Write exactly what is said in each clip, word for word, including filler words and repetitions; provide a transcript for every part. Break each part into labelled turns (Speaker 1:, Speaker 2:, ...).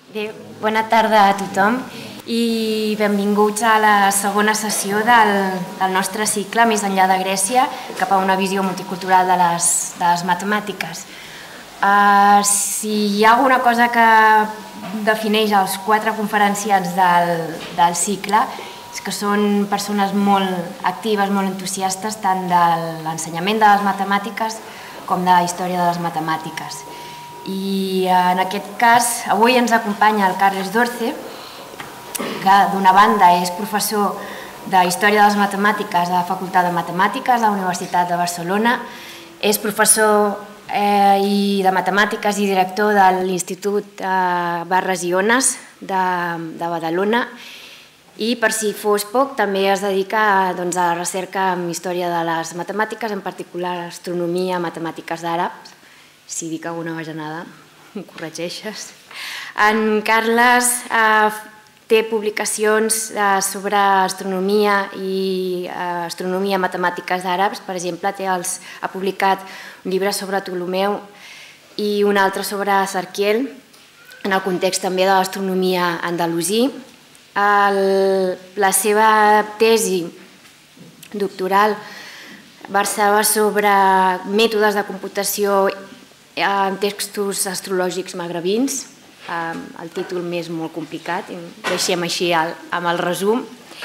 Speaker 1: Bé, bona tarda a tothom i benvinguts a la segona sessió del, del nostre cicle Més enllà de Grècia, cap a una visió multicultural de les, de les matemàtiques. Uh, si hi ha alguna cosa que defineix els quatre conferenciants del, del cicle és que són persones molt actives, molt entusiastes tant de l'ensenyament de les matemàtiques com de la història de les matemàtiques. I en aquest cas, avui ens acompanya el Carles Dorce, que d'una banda és professor de Història de les Matemàtiques a la Facultat de Matemàtiques de la Universitat de Barcelona, és professor eh, i de Matemàtiques i director de l'Institut eh, Barres i Ones de, de Badalona i, per si fos poc, també es dedica doncs, a la recerca en Història de les Matemàtiques, en particular Astronomia, Matemàtiques àrabs. Si dic alguna bajanada, em corregeixes. En Carles eh, té publicacions eh, sobre astronomia i eh, astronomia matemàtiques àrabs. Per exemple, té els, ha publicat un llibre sobre Ptolemeu i un altre sobre Sarkiel, en el context també de l'astronomia andalusí. El, la seva tesi doctoral versava sobre mètodes de computació en textos astrològics magrebins, el títol m'és molt complicat, deixem així amb el resum.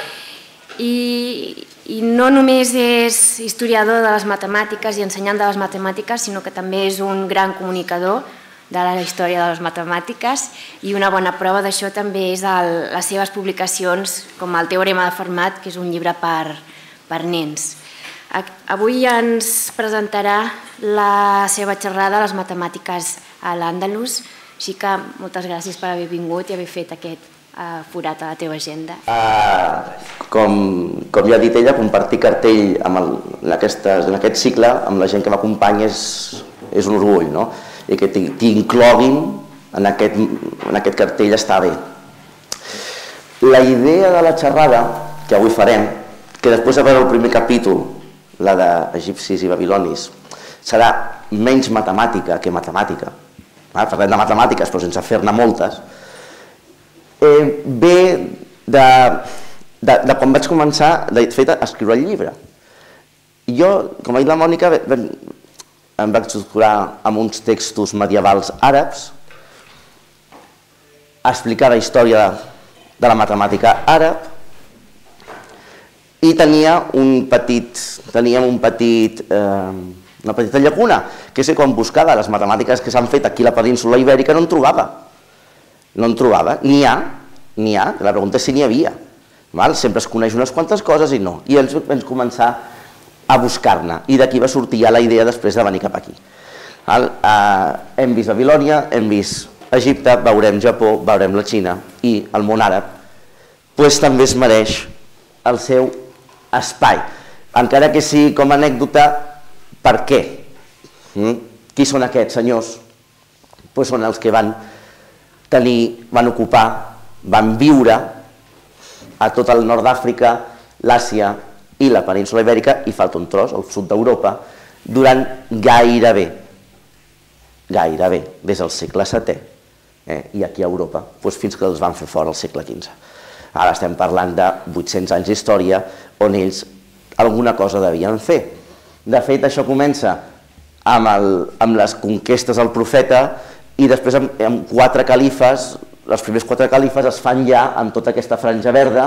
Speaker 1: I, i no només és historiador de les matemàtiques i ensenyant de les matemàtiques, sinó que també és un gran comunicador de la història de les matemàtiques i una bona prova d'això també és el, les seves publicacions com el Teorema de Fermat, que és un llibre per, per nens. Avui ens presentarà la seva xerrada a les matemàtiques a l'Àndalus, així que moltes gràcies per haver vingut i haver fet aquest uh, forat a la teva agenda.
Speaker 2: Uh, com, com ja ha dit ella, compartir cartell amb el, en, aquestes, en aquest cicle amb la gent que m'acompanya és, és un orgull, no? I que t'incloguin en, aquest, en aquest cartell està bé. La idea de la xerrada que avui farem, que després de veure el primer capítol, la d'egipcis i babilonis, serà menys matemàtica que matemàtica. Parlem de matemàtiques, però sense fer-ne moltes. Eh, ve de, de, de quan vaig començar, de fet, a escriure el llibre. Jo, com ha dit la Mònica, em vaig doctorar amb uns textos medievals àrabs, a explicar la història de la matemàtica àrab, i tenia un petit, teníem un petit, eh, una petita llacuna, que és que quan buscava les matemàtiques que s'han fet aquí a la península Ibèrica no en trobava. No en trobava. N'hi ha, n'hi ha, la pregunta és si n'hi havia. Val? Sempre es coneix unes quantes coses i no. I ens vam començar a buscar-ne. I d'aquí va sortir ja la idea després de venir cap aquí. Val? Eh, hem vist Babilònia, hem vist Egipte, veurem Japó, veurem la Xina i el món àrab, doncs també es mereix el seu espai, encara que sigui com a anècdota. Per què? Mm? Qui són aquests senyors? Pues són els que van tenir, van ocupar, van viure a tot el nord d'Àfrica, l'Àsia i la península Ibèrica, i falta un tros, el sud d'Europa, durant gairebé, gairebé, des del segle setè, eh? I aquí a Europa, doncs fins que els van fer fora al segle quinze. Ara estem parlant de vuit-cents anys d'història on ells alguna cosa devien fer. De fet, això comença amb, el, amb les conquestes del profeta i després amb, amb quatre califes, els primers quatre califes es fan ja amb tota aquesta franja verda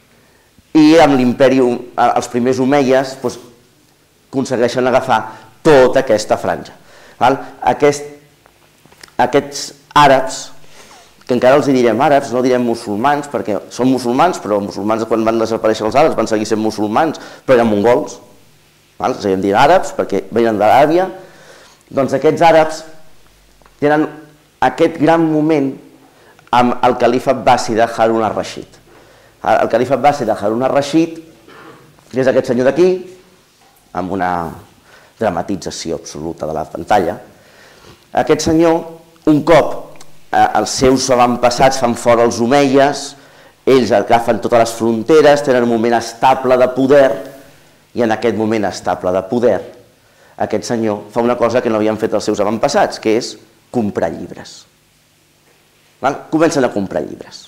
Speaker 2: i amb l'imperi, els primers omeies, doncs, aconsegueixen agafar tota aquesta franja. Val? Aquest, aquests àrabs, que encara els direm àrabs, no direm musulmans, perquè són musulmans, però musulmans quan van desaparèixer els àrabs van seguir sent musulmans, però eren mongols, val? Els hem dit àrabs perquè venen de l'Aràbia. Doncs aquests àrabs tenen aquest gran moment amb el califa abbàssida Harun ar-Rashid. El califa abbàssida Harun ar-Rashid és aquest senyor d'aquí, amb una dramatització absoluta de la pantalla. Aquest senyor, un cop els seus avantpassats fan fora els omeies, ells agafen totes les fronteres, tenen un moment estable de poder, i en aquest moment estable de poder, aquest senyor fa una cosa que no havien fet els seus avantpassats, que és comprar llibres. Comencen a comprar llibres.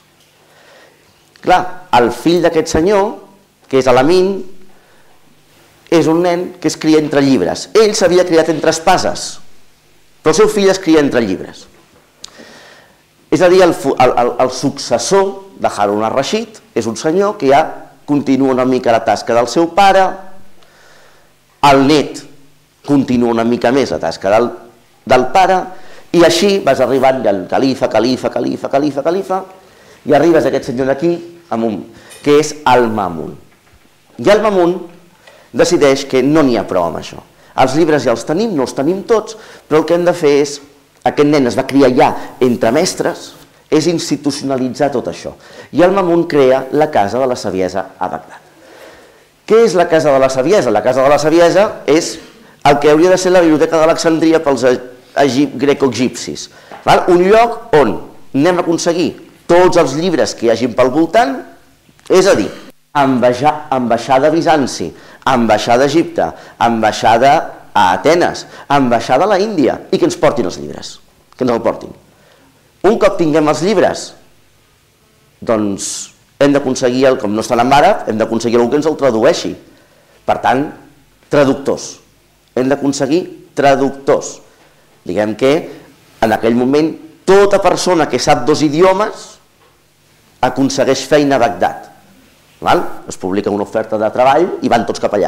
Speaker 2: Clar, el fill d'aquest senyor, que és Alamín, és un nen que es cria entre llibres. Ell s'havia criat entre espases, però el seu fill es cria entre llibres. És a dir, el, el, el successor de Harun al-Rashid és un senyor que ja continua una mica la tasca del seu pare, el net continua una mica més la tasca del, del pare, i així vas arribant al califa, califa, califa, califa, califa, i arribes a aquest senyor d'aquí, que és al-Mamun. I al-Mamun decideix que no n'hi ha prou amb això. Els llibres ja els tenim, no els tenim tots, però el que hem de fer és, aquest nen es va criar ja entre mestres, és institucionalitzar tot això. I al-Mamun crea la Casa de la Saviesa a Bagdad. Què és la Casa de la Saviesa? La Casa de la Saviesa és el que hauria de ser la Biblioteca d'Alexandria pels greco-egipcis. Un lloc on anem a aconseguir tots els llibres que hi hagin pel voltant, és a dir, ambaixada a Bizanci, ambaixada a Egipte, ambaixada a Atenes, ambaixada a la Índia, i que ens portin els llibres, que ens el portin. Un cop tinguem els llibres, doncs hem d'aconseguir, com no estan en àrab, hem d'aconseguir algú que ens el tradueixi. Per tant, traductors. Hem d'aconseguir traductors. Diguem que en aquell moment tota persona que sap dos idiomes aconsegueix feina a Bagdad. Es publica una oferta de treball i van tots cap allà.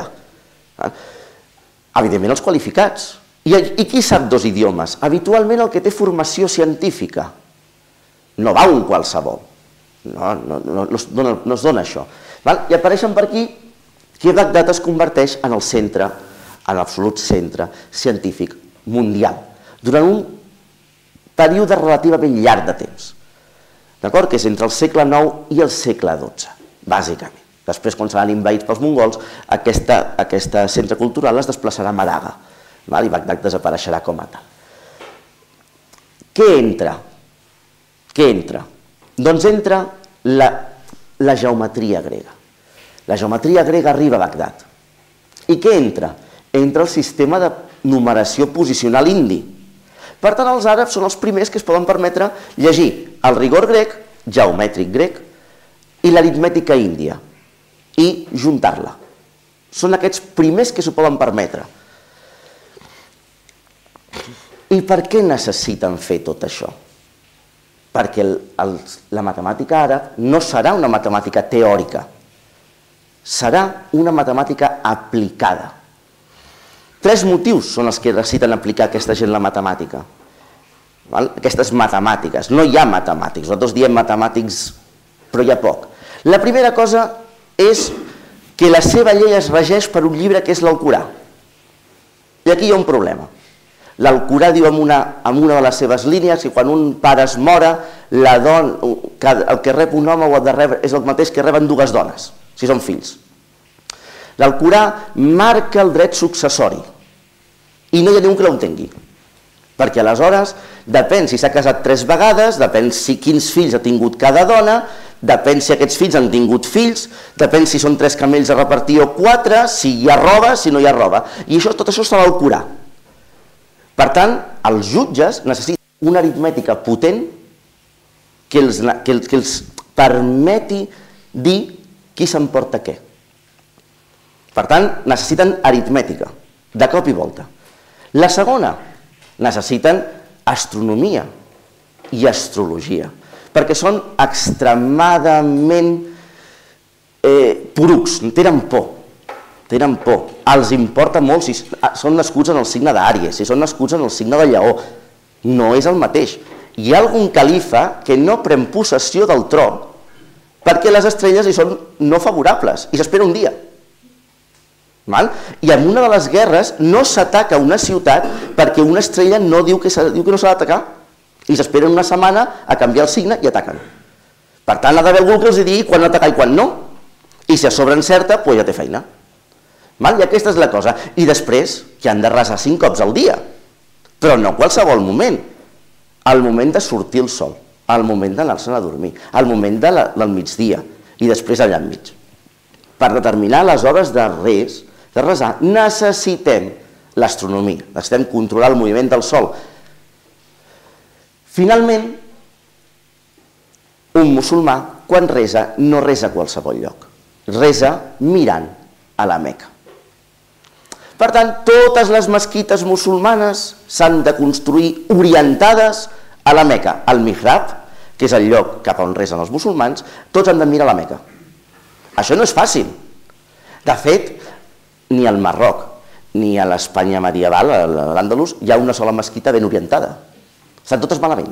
Speaker 2: Evidentment els qualificats. I qui sap dos idiomes? Habitualment el que té formació científica. No va un qualsevol. No es dona això. I apareixen per aquí que Bagdad es converteix en el centre, en l'absolut centre científic mundial, durant un període relativament llarg de temps. D'acord? Que és entre el segle nou i el segle dotze, bàsicament. Després, quan seran invaïts pels mongols, aquest centre cultural es desplaçarà a Maraga, i Bagdad desapareixerà com a tal. Què entra? Què entra? Doncs entra la geometria grega. La geometria grega arriba a Bagdad. I què entra? Entra el sistema de numeració posicional indi. Per tant, els àrabs són els primers que es poden permetre llegir el rigor grec, geomètric grec, i l'aritmètica índia, i juntar-la. Són aquests primers que s'ho poden permetre. I per què necessiten fer tot això? Perquè la matemàtica àrab no serà una matemàtica teòrica, serà una matemàtica aplicada. Tres motius són els que necessiten aplicar aquesta gent la matemàtica. Aquestes matemàtiques. No hi ha matemàtics. Nosaltres diem matemàtics, però hi ha poc. La primera cosa és que la seva llei es regeix per un llibre que és l'Alcorà. I aquí hi ha un problema. L'Alcorà diu en una de les seves línies que quan un pare es mora, el que rep un home és el mateix que reben dues dones, si són fills. L'Alcorà marca el dret successori i no hi ha ningú que l'entengui, perquè aleshores depèn si s'ha casat tres vegades, depèn si quins fills ha tingut cada dona, depèn si aquests fills han tingut fills, depèn si són tres camells a repartir o quatre, si hi ha roba, si no hi ha roba, i tot això està a l'Alcorà. Per tant, els jutges necessiten una aritmètica potent que els permeti dir qui s'emporta què. Per tant, necessiten aritmètica, de cop i volta. La segona, necessiten astronomia i astrologia, perquè són extremadament porucs, tenen por, tenen por. Els importa molt si són nascuts en el signe d'Àries, si són nascuts en el signe de Lleó. No és el mateix. Hi ha algun califa que no pren possessió del tro perquè les estrelles li són no favorables i s'espera un dia. I en una de les guerres no s'ataca una ciutat perquè una estrella no diu que no s'ha d'atacar i s'esperen una setmana a canviar el signe i ataquen. Per tant, ha d'haver algú que els digui quan atacar i quan no, i si a sobre encerta, doncs ja té feina. I aquesta és la cosa. I després, que han de resar cinc cops al dia, però no qualsevol moment. Al moment de sortir el sol, al moment d'anar-se'n a dormir, al moment del migdia i després allà enmig. Per determinar les hores de res, de resar, necessitem l'astronomia, necessitem controlar el moviment del sol. Finalment, un musulmà, quan resa, no resa a qualsevol lloc. Resa mirant a la Meca. Per tant, totes les mesquites musulmanes s'han de construir orientades a la Meca. El mihrab, que és el lloc cap on resen els musulmans, tots han de mirar a la Meca. Això no és fàcil. De fet, ni al Marroc, ni a l'Espanya medieval, a l'Àndalus, hi ha una sola mesquita ben orientada. Estan totes malament.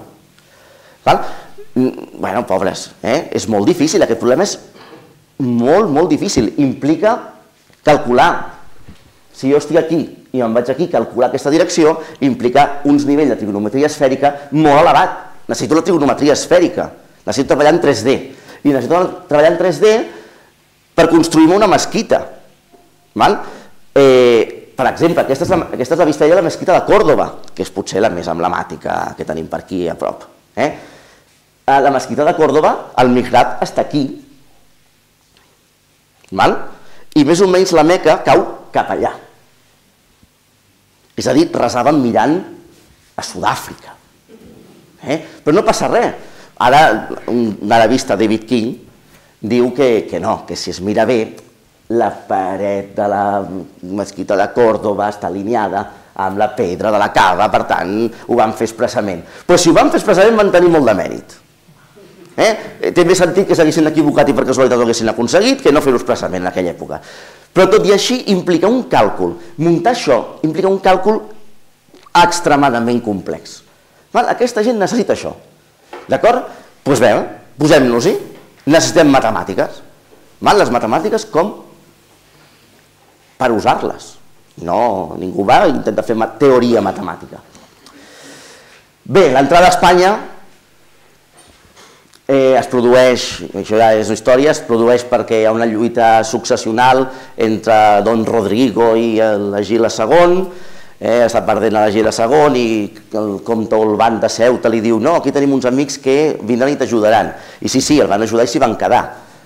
Speaker 2: Bueno, pobres, és molt difícil, aquest problema és molt, molt difícil. Implica calcular. Si jo estic aquí i me'n vaig aquí, calcular aquesta direcció, implica uns nivells de trigonometria esfèrica molt elevat. Necessito la trigonometria esfèrica, necessito treballar en tres D. I necessito treballar en tres D per construir-me una mesquita. Per exemple, aquesta és la vista de la mesquita de Còrdova, que és potser la més emblemàtica que tenim per aquí a prop. La mesquita de Còrdova, el mihrab està aquí. I més o menys la Meca cau cap allà. És a dir, resaven mirant a Sud-àfrica. Però no passa res. Ara, un arabista, David King, diu que no, que si es mira bé, la paret de la mesquita de Còrdova està alineada amb la pedra de la Kaaba, per tant, ho van fer expressament. Però si ho van fer expressament van tenir molt de mèrit. Té més sentit que s'haguessin equivocat i per casualitat ho haguessin aconseguit que no fer-ho expressament en aquella època. Però tot i així implica un càlcul. Muntar això implica un càlcul extremadament complex. Aquesta gent necessita això. D'acord? Doncs bé, posem-nos-hi. Necessitem matemàtiques. Les matemàtiques com? Per usar-les. No, ningú va i intenta fer teoria matemàtica. Bé, l'entrada a Espanya es produeix, això ja és una història, es produeix perquè hi ha una lluita successional entre Don Rodrigo i l'Agila segon, està perdent l'Agila segon i el comte Olvan de Ceuta li diu no, aquí tenim uns amics que vindran i t'ajudaran. I sí, sí, el van ajudar i s'hi van quedar.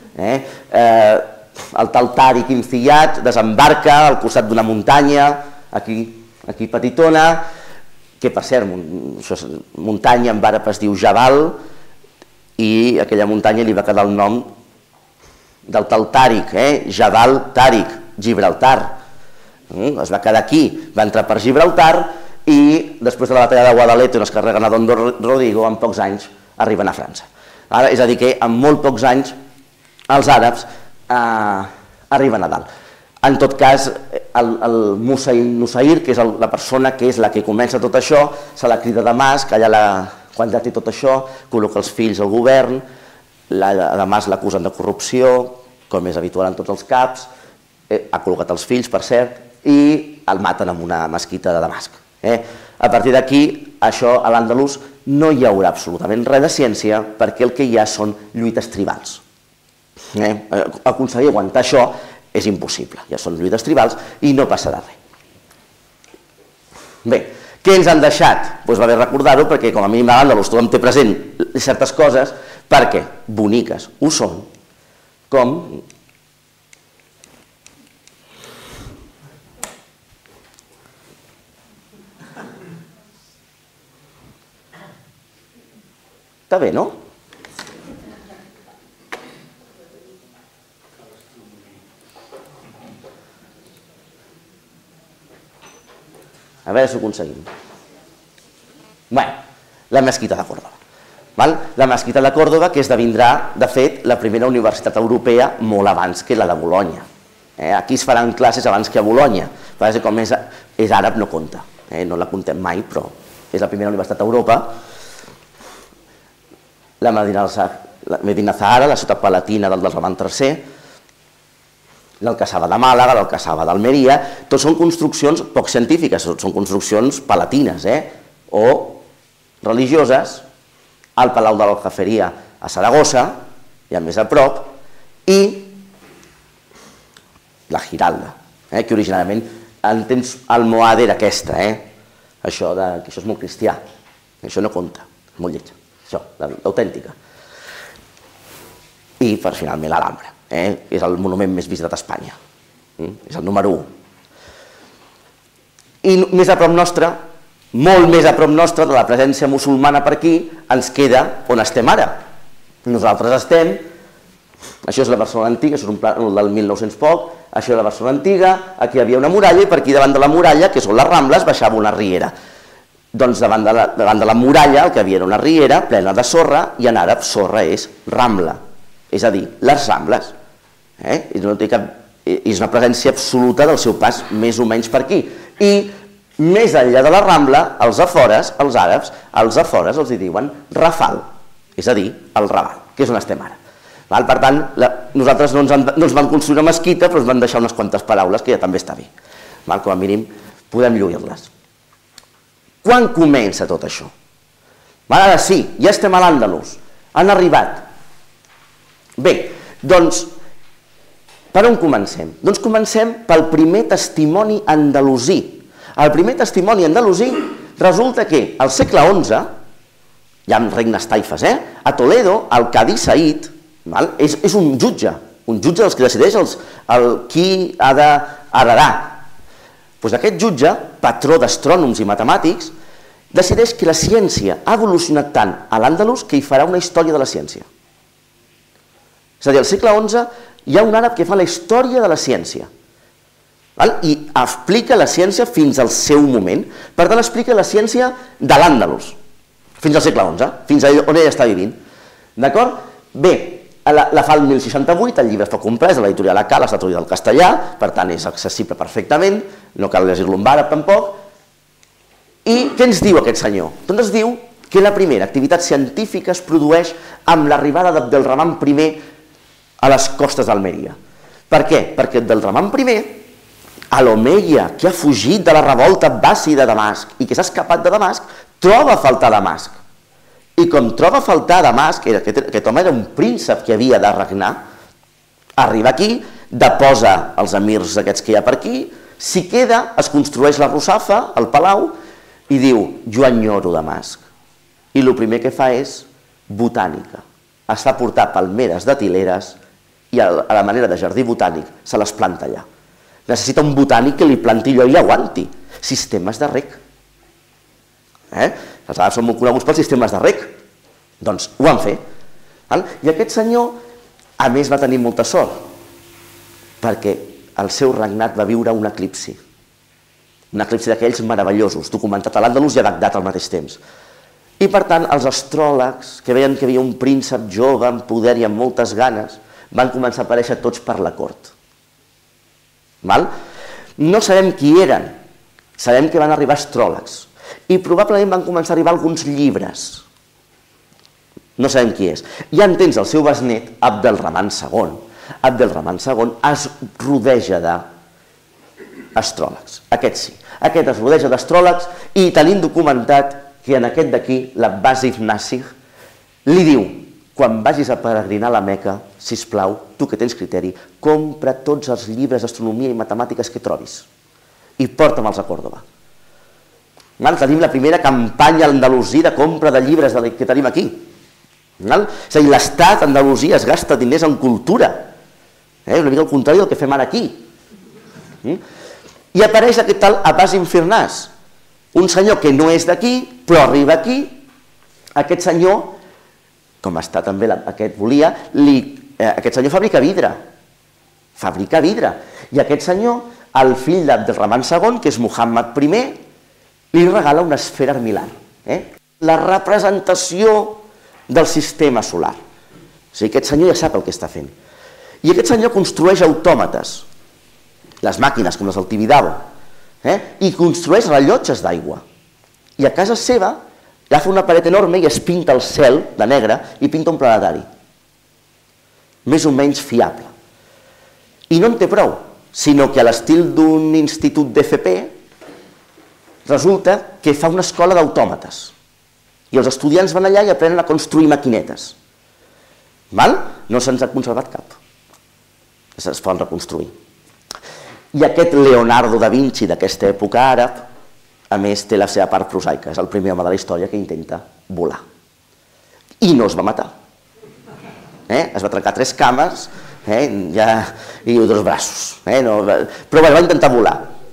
Speaker 2: El tal Tàriq Ibn Ziyad desembarca al costat d'una muntanya, aquí petitona, que per cert, muntanya en àrab es diu Jabal, i aquella muntanya li va quedar el nom del tal Tàriq, Jabal Tàriq, Gibraltar. Es va quedar aquí, va entrar per Gibraltar i després de la batalla de Guadalete on es carreguen a Don Rodrigo, en pocs anys arriben a França. És a dir que en molt pocs anys els àrabs arriben a dalt. En tot cas, el Nusayr, que és la persona que és la que comença tot això, se la crida a Damasc, allà quan ja té tot això, col·loca els fills al govern, a Damasc l'acusen de corrupció, com és habitual en tots els caps, ha col·locat els fills, per cert, i el maten en una mesquita de Damasc. A partir d'aquí, això a l'Àndalus no hi haurà absolutament res de ciència perquè el que hi ha són lluites tribals. Aconseguir aguantar això és impossible, ja són lluites tribals i no passarà res. Bé, què ens han deixat? Doncs va bé recordar-ho perquè com a mínim a l'Àndalus tothom té present certes coses perquè boniques ho són, com està bé, no? A veure si ho aconseguim. Bé, la mesquita de Còrdova. La mesquita de Còrdova que esdevindrà, de fet, la primera universitat europea molt abans que la de Bolonya. Aquí es faran classes abans que a Bolonya. Com és àrab no compta, no la contem mai, però és la primera universitat a Europa. La Medina Zahara, la ciutat palatina del Ramon tercer, l'Alcazaba de Màlaga, l'Alcazaba d'Almeria, tots són construccions poc científiques, són construccions palatines o religioses, al Palau de l'Aljaferia a Saragossa, ja més a prop, i la Giralda, que originalment en temps almohade era aquesta, això que això és molt cristià, això no compta, molt lleig, això, l'autèntica. I per finalment l'Alhambra. És el monument més visitat a Espanya, és el número u. I més a prop nostre, molt més a prop nostre de la presència musulmana per aquí, ens queda on estem ara, Nosaltres estem, això és la Barcelona antiga, això és un pla del mil nou-cents poc, això és la Barcelona antiga, aquí hi havia una muralla i per aquí davant de la muralla, que són les Rambles, baixava una riera. Doncs davant de la, davant de la muralla el que havia era una riera plena de sorra i en àrab sorra és Rambla, és a dir, les Rambles. Eh? I no té cap, és una presència absoluta del seu pas més o menys per aquí. I més enllà de la Rambla, als afores, els àrabs, als afores els hi diuen Rafal, és a dir, el Raval, que és on estem ara. Val? Per tant, la, nosaltres no ens, han, no ens van construir una mesquita, però ens van deixar unes quantes paraules, que ja també està bé. Val? Com a mínim, podem lluir-les. Quan comença tot això? Val? Ara sí, ja estem a l'Àndalus, han arribat. Bé, doncs, per on comencem? Doncs comencem pel primer testimoni andalusí. El primer testimoni andalusí resulta que al segle onze, ja amb regnes taifes, eh? A Toledo, el Cadí Said, val? És, és un jutge, un jutge dels que decideix els, el, qui ha d'heredar. Doncs aquest jutge, patró d'astrònoms i matemàtics, decideix que la ciència ha evolucionat tant a l'Àndalus que hi farà una història de la ciència. És a dir, al segle onze hi ha un àrab que fa la història de la ciència. Val? I explica la ciència fins al seu moment. Per tant, explica la ciència de l'Àndalus, fins al segle onze, fins a on ell està vivint. D'acord? Bé, la, la fa el mil seixanta-vuit, el llibre està comprès a l'editorial A C A, l'ha traduït al castellà, per tant és accessible perfectament, no cal llegir-lo en àrab tampoc. I què ens diu aquest senyor? Doncs ens diu que la primera activitat científica es produeix amb l'arribada d'Abdelrahman primer a les costes d'Almeria. Per què? Perquè Abdelrahman primer, a l'Omeia, que ha fugit de la revolta abbàssida de Damasc i que s'ha escapat de Damasc, troba a faltar Damasc. I com troba a faltar Damasc, era, aquest, aquest home era un príncep que havia de regnar, arriba aquí, deposa els emirs aquests que hi ha per aquí, s'hi queda, es construeix la Russafa, el palau, i diu, jo enyoro Damasc. I el primer que fa és botànica. Es fa portar palmeres de tileres i a la manera de jardí botànic se les planta allà. Necessita un botànic que li planti allò i aguanti. Sistemes de rec. Eh? Els àrabs són molt coneguts pels sistemes de rec. Doncs ho van fer. I aquest senyor, a més, va tenir molta sort, perquè el seu regnat va viure un eclipsi. Un eclipsi d'aquells meravellosos, documentat a l'Àndalus i a Bagdad al mateix temps. I per tant, els astròlegs, que veien que hi havia un príncep jove amb poder i amb moltes ganes, van començar a aparèixer tots per la cort. Val? No sabem qui eren, sabem que van arribar astròlegs, i probablement van començar a arribar alguns llibres. No sabem qui és. I en tens el seu besnet, Abdelrahman segon. Abdelrahman segon es rodeja de astròlegs, aquest sí, aquest es rodeja d'astròlegs i tenint documentat que en aquest d'aquí, l'Abbas ibn Nasir, li diu, quan vagis a peregrinar a la Meca, sisplau, tu que tens criteri, compra tots els llibres d'astronomia i matemàtiques que trobis i porta'm-els a Còrdova. Tenim la primera campanya andalusí de compra de llibres que tenim aquí. És a dir, l'estat andalusí es gasta diners en cultura, una mica al contrari del que fem ara aquí. I apareix aquest tal Abbas ibn Firnas, un senyor que no és d'aquí, però arriba aquí. Aquest senyor, com està també aquest volia, aquest senyor fabrica vidre. Fabrica vidre. I aquest senyor, el fill d'Abdelrahman segon, que és Muhammad primer, li regala una esfera armilar. La representació del sistema solar. O sigui, aquest senyor ja sap el que està fent. I aquest senyor construeix autòmates, les màquines com les del Tibidabo, i construeix rellotges d'aigua. I a casa seva agafa una paret enorme i es pinta el cel de negre i pinta un planetari. Més o menys fiable. I no en té prou, sinó que a l'estil d'un institut d'F P resulta que fa una escola d'autòmates. I els estudiants van allà i aprenen a construir maquinetes. No se'ns ha conservat cap. Es poden reconstruir. I aquest Leonardo da Vinci d'aquesta època àrab, a més, té la seva part prosaica. És el primer home de la història que intenta volar. I no es va matar. Es va trencar tres cames i dos braços. Però va intentar volar.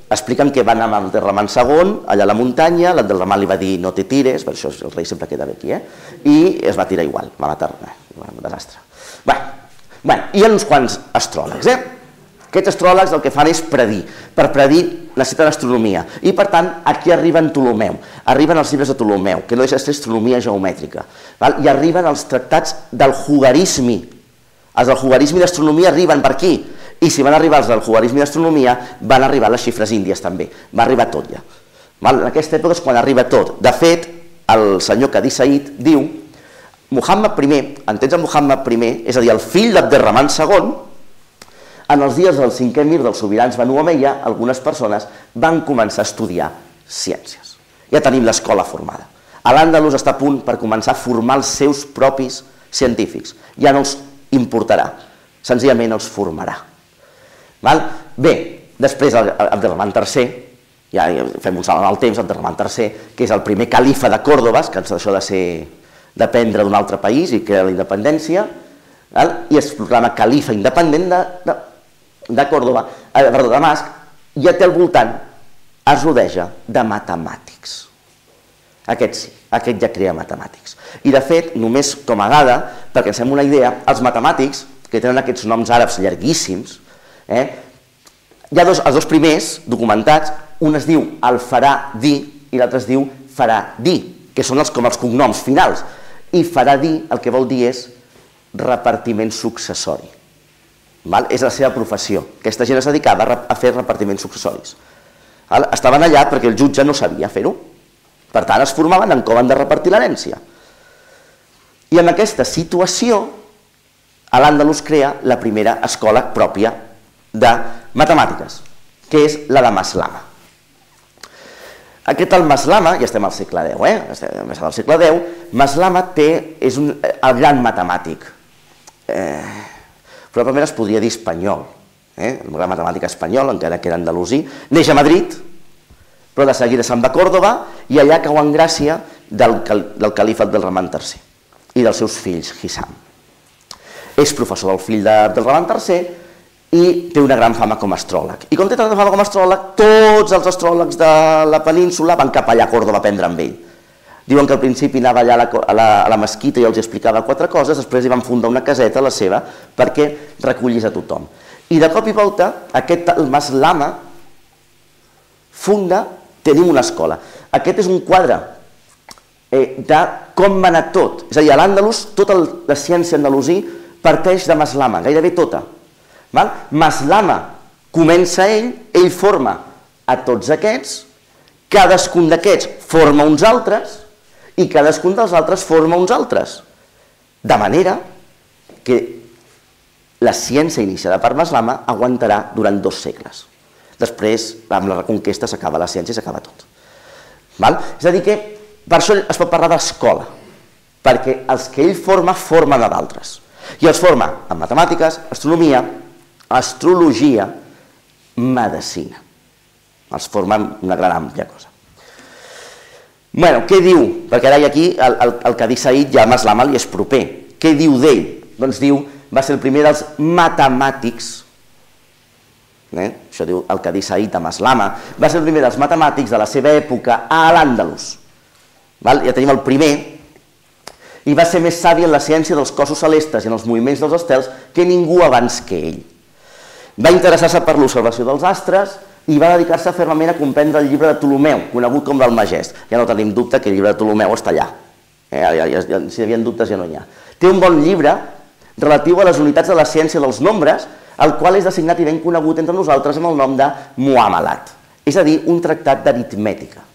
Speaker 2: expliquen que van amb Abderramán segon, allà a la muntanya, l'Abderramán li va dir no te tires, per això el rei sempre queda bé aquí, eh? I es va tirar igual, va matar, eh? Un desastre. Bé, bueno, hi ha uns quants astròlegs, eh? Aquests astròlegs el que fan és predir. Per predir necessiten astronomia. I per tant, aquí arriben Ptolomeu. Arriben els llibres de Ptolomeu, que no és astronomia geomètrica. I arriben els tractats del Jugarismi. Els del Jugarismi d'astronomia arriben per aquí. I si van arribar els del Jugarismi d'astronomia, van arribar les xifres índies també. Va arribar tot ja. En aquesta època és quan arriba tot. De fet, el senyor Cadi Said diu Muhammad primer, entens a Muhammad primer, és a dir, el fill d'Abderramán segon, en els dies del cinquè mir dels sobirans Banu Omeia, algunes persones van començar a estudiar ciències. Ja tenim l'escola formada. Al-Àndalus està a punt per començar a formar els seus propis científics. Ja no els importarà, senzillament els formarà. Bé, després Abderramán tercer, ja fem un salt en el temps, Abderramán tercer, que és el primer califa de Còrdova, que això de ser dependre d'un altre país i crea la independència, i es proclama califa independent de de Còrdova, perdó, de Damasc, ja té al voltant, es rodeja de matemàtics. Aquest sí, aquest ja crea matemàtics. I de fet, només com a dada, perquè ens fem una idea, els matemàtics, que tenen aquests noms àrabs llarguíssims, hi ha els dos primers documentats, un es diu Al-Faradi i l'altre es diu Faradi, que són com els cognoms finals. I Faradi el que vol dir és repartiment successori. És la seva professió. Aquesta gent es dedicava a fer repartiments successoris. Estaven allà perquè el jutge no sabia fer-ho. Per tant, es formaven en com han de repartir l'herència. I en aquesta situació, Al-Àndalus crea la primera escola pròpia de matemàtiques, que és la de Maslama. Aquest al-Maslama, ja estem al segle deu, eh? Estem al segle deu, Maslama és el gran matemàtic. Probablement es podria dir espanyol, el gran matemàtic espanyol, encara que era andalusí, neix a Madrid, però de seguida se'n va a Còrdova i allà cau en gràcia del califa Abderramán tercer i dels seus fills, Hisham. És professor del fill d'Abderramán tercer i té una gran fama com a astròleg. I com té tanta fama com a astròleg, tots els astròlegs de la península van cap allà a Còrdova a aprendre amb ell. Diuen que al principi anava allà a la mesquita i els explicava quatre coses, després li van fundar una caseta, la seva, perquè recollís a tothom. I de cop i volta, aquest Maslama funda, tenim una escola. Aquest és un quadre de com va anar tot. És a dir, a l'Àndalus, tota la ciència andalusí parteix de Maslama, gairebé tota. Maslama comença ell, ell forma a tots aquests, cadascun d'aquests forma uns altres, i cadascun dels altres forma uns altres. De manera que la ciència iniciada per Maslama aguantarà durant dos segles. Després, amb la reconquesta, s'acaba la ciència i s'acaba tot. És a dir que, per això es pot parlar d'escola, perquè els que ell forma, formen a d'altres. I els forma en matemàtiques, astronomia, astrologia, medicina. Els forma en una gran àmplia cosa. Bueno, què diu? Perquè ara aquí el Cadi Said ja a Maslama li és proper. Què diu d'ell? Doncs diu, va ser el primer dels matemàtics, això diu el Cadi Said a Maslama, va ser el primer dels matemàtics de la seva època a l'Àndalus. Ja tenim el primer, i va ser més savi en la ciència dels cossos celestes i en els moviments dels estels que ningú abans que ell. Va interessar-se per l'observació dels astres i va dedicar-se fermament a comprendre el llibre de Ptolomeu, conegut com l'Almagest. Ja no tenim dubte que el llibre de Ptolomeu està allà. Si hi havia dubtes ja no hi ha. Té un bon llibre relatiu a les unitats de la ciència dels nombres, el qual és designat i ben conegut entre nosaltres amb el nom de Muamalat, és a dir, un tractat d'aritmètica.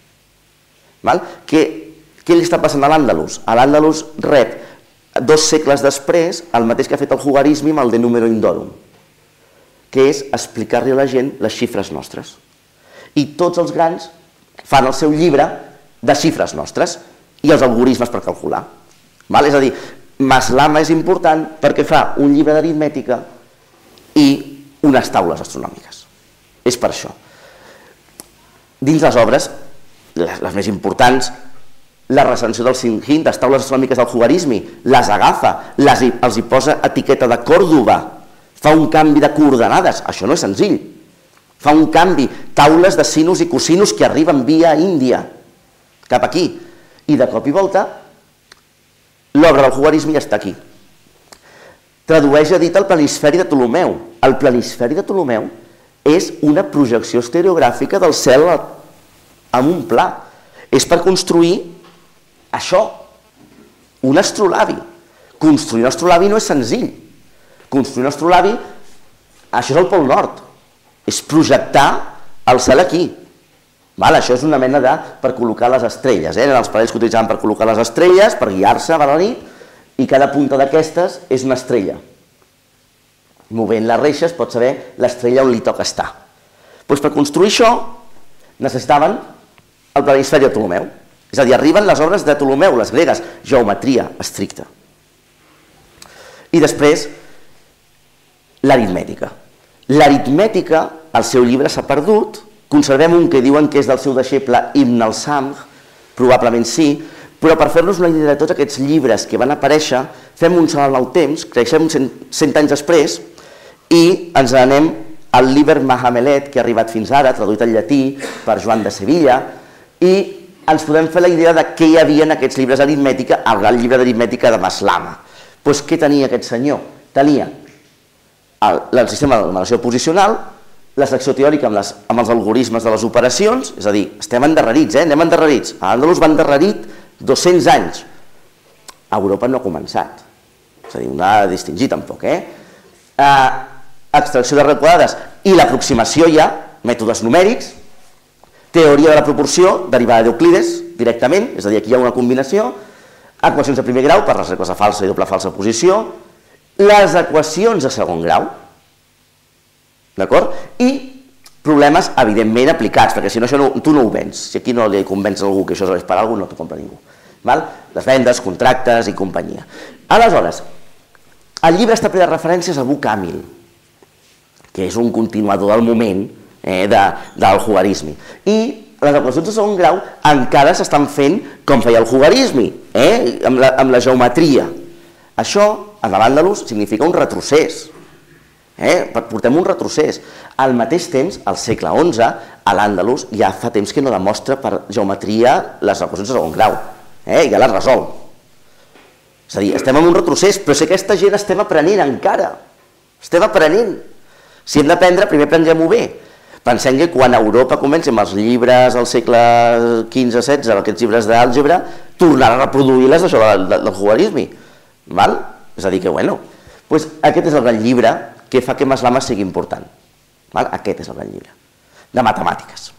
Speaker 2: Què li està passant a l'Àndalus? A l'Àndalus rep, dos segles després, el mateix que ha fet el Jugarismi amb el de Numero Indorum, que és explicar-li a la gent les xifres nostres. I tots els grans fan el seu llibre de xifres nostres i els algorismes per calcular. És a dir, Maslama és important perquè fa un llibre d'aritmètica i unes taules astronòmiques. És per això. Dins les obres, les més importants, la recensió del Sinjin, les taules astronòmiques del Jugarismi, les agafa, els hi posa etiqueta de Còrdova, fa un canvi de coordenades, això no és senzill. fa un canvi, taules de sinus i cosinus que arriben via Índia, cap aquí, i de cop i volta l'obra del Jugarisme ja està aquí. Tradueix, ha dit, el planisferi de Ptolomeu. El planisferi de Ptolomeu és una projecció estereogràfica del cel amb un pla. És per construir això, un astrolabi. Construir un astrolabi no és senzill. Construir un astrolabi, això és el Pol Nord, és projectar el cel aquí. Això és una mena de per col·locar les estrelles, eren els parells que utilitzaven per col·locar les estrelles, per guiar-se a la nit, i cada punta d'aquestes és una estrella. Movent les reixes pots saber l'estrella on li toca estar. Doncs per construir això necessitaven el planisferi de Ptolomeu. És a dir, arriben les obres de Ptolomeu, les gregues, geometria estricta. I després, l'aritmètica. L'aritmètica, el seu llibre s'ha perdut, conservem un que diuen que és del seu deixeble Ibn al-Samh, probablement sí, però per fer-nos una idea de tots aquests llibres que van aparèixer, fem un salt al temps, creixem cent anys després, i ens anem al Liber Mahamelet, que ha arribat fins ara, traduït al llatí per Joan de Sevilla, i ens podem fer la idea de què hi havia en aquests llibres d'aritmètica, el gran llibre d'aritmètica de Maslama. Doncs què tenia aquest senyor? Tenia el sistema de numeració posicional, la secció teòrica amb els algorismes de les operacions, és a dir, estem endarrerits, eh? anem endarrerits. A Àndalus va endarrerit dos-cents anys. A Europa no ha començat. És a dir, no ha de distingir tampoc. Extracció de quadrades i l'aproximació ja, mètodes numèrics, teoria de la proporció derivada d'Euclides directament, és a dir, aquí hi ha una combinació, equacions de primer grau per les regles de falsa i doble falsa posició, les equacions de segon grau, d'acord? I problemes, evidentment, aplicats, perquè si no, tu no ho vens. Si aquí no li convenç algú que això és per alguna cosa, no t'ho compra ningú. Les vendes, contractes i companyia. Aleshores, el llibre està ple de referències a Abu Kamil, que és un continuador del moment del Jugarisme. I les equacions de segon grau encara s'estan fent com feia el Jugarisme, amb la geometria. Això, en l'Àndalus, significa un retrocés. Portem un retrocés. Al mateix temps, al segle onze, a l'Àndalus ja fa temps que no demostra per geometria les equacions de segon grau. Ja les resol. És a dir, estem en un retrocés, però si aquesta gent estem aprenent encara. Estem aprenent. Si hem d'aprendre, primer aprenguem-ho bé. Pensem que quan Europa comença amb els llibres del segle quinze setze, aquests llibres d'àlgebra, tornarà a reproduir-les d'això del Jugarisme. És a dir, que, bueno, aquest és el gran llibre que fa que Maslama sigui important. Aquest és el gran llibre, de matemàtiques.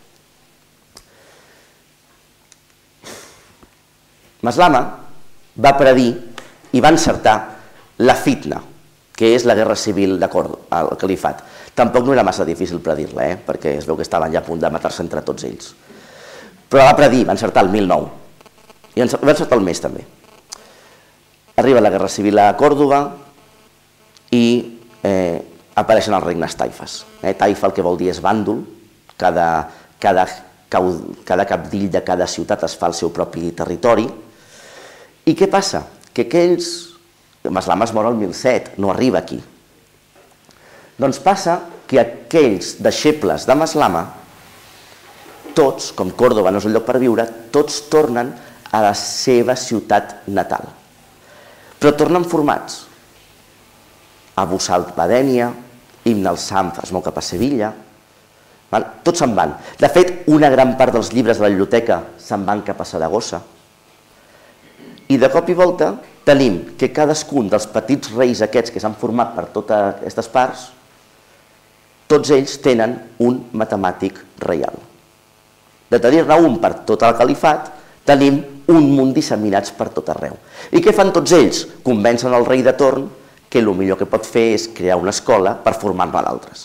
Speaker 2: Maslama va predir i va encertar la fitna, que és la guerra civil al califat. Tampoc no era massa difícil predir-la, perquè es veu que estaven ja a punt de matar-se entre tots ells. Però va predir, va encertar el mil nou, i va encertar el mes també. Arriba la guerra civil a Còrdova i apareixen els regnes taifes. Taifa el que vol dir és bàndol, cada capdill de cada ciutat es fa el seu propi territori. I què passa? Que aquells... Maslama es mor el mil set, no arriba aquí. Doncs passa que aquells deixebles de Maslama, tots, com Còrdova no és un lloc per viure, tots tornen a la seva ciutat natal. Però tornen formats. Abu Salt va a Dènia, Ibn al-Samh es mou cap a Sevilla, tots se'n van. De fet, una gran part dels llibres de la biblioteca se'n van cap a Saragossa. I de cop i volta tenim que cadascun dels petits reis aquests que s'han format per totes aquestes parts, tots ells tenen un matemàtic reial. De tenir-ne un per tot el califat, tenim un munt disseminats per tot arreu. I què fan tots ells? Convencen el rei de torn que el millor que pot fer és crear una escola per formar-ne d'altres.